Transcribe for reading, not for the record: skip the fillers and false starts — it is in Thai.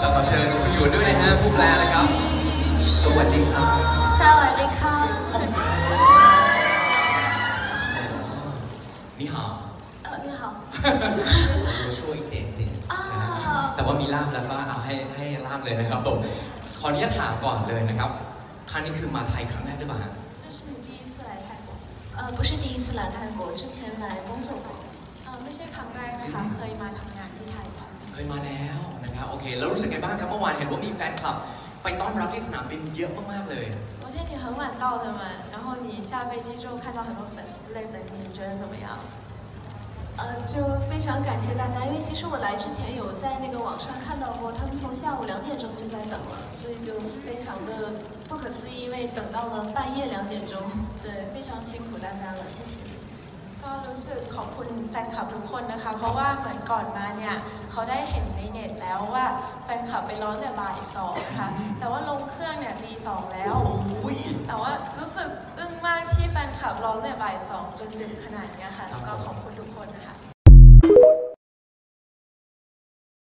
แล้วขอเชิญคุณหยวนด้วยนะฮะผู้แปลนะครับสวัสดีครับสวัสดีค่ะนี่ฮาว你好我说一点点แต่ว่ามีล่ามแล้วก็เอาให้ล่ามเลยนะครับผมขออนุญาตถามก่อนเลยนะครับครั้งนี้คือมาไทยครั้งแรกหรือเปล่า这是你第一次来泰国不是第一次来泰国之前来工作过ไม่ใช่ครั้งแรกนะคะเคยมาทำงานที่ไทยค่ะเคยมาแล้วนะครับโอเคแล้วรู้สึกไงบ้างครับเมื่อวานเห็นว่ามีแฟนคลับไปต้อนรับที่สนามบินเยอะมากๆเลย昨天你很晚到的嘛然后你下飞机之后看到很多粉丝在等你你觉得怎么样就非常感谢大家，因为其实我来之前有在那个网上看到过，他们从下午2点钟就在等了，所以就非常的不可思议，因为等到了半夜2点钟，对，非常辛苦大家了，谢谢。 ก็รู้สึกขอบคุณแฟนคลับทุกคนนะคะเพราะว่าเหมือนก่อนมาเนี่ยเขาได้เห็นในเน็ตแล้วว่าแฟนคลับไปร้อนแต่บ่าย2นะคะแต่ว่าลงเครื่องเนี่ยตี 2แล้วแต่ว่ารู้สึกอึ้งมากที่แฟนคลับร้อนแต่บ่าย2จนดึกขนาดนี้ค่ะแล้วก็ขอบคุณทุกคน